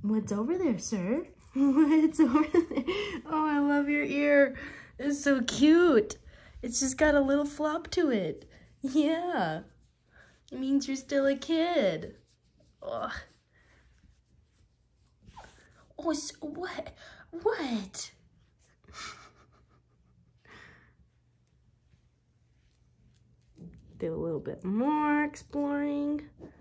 What's over there, sir? What's over there? Oh, I love your ear. It's so cute. It's just got a little flop to it. Yeah. It means you're still a kid. Oh, oh so what? What? Do a little bit more exploring.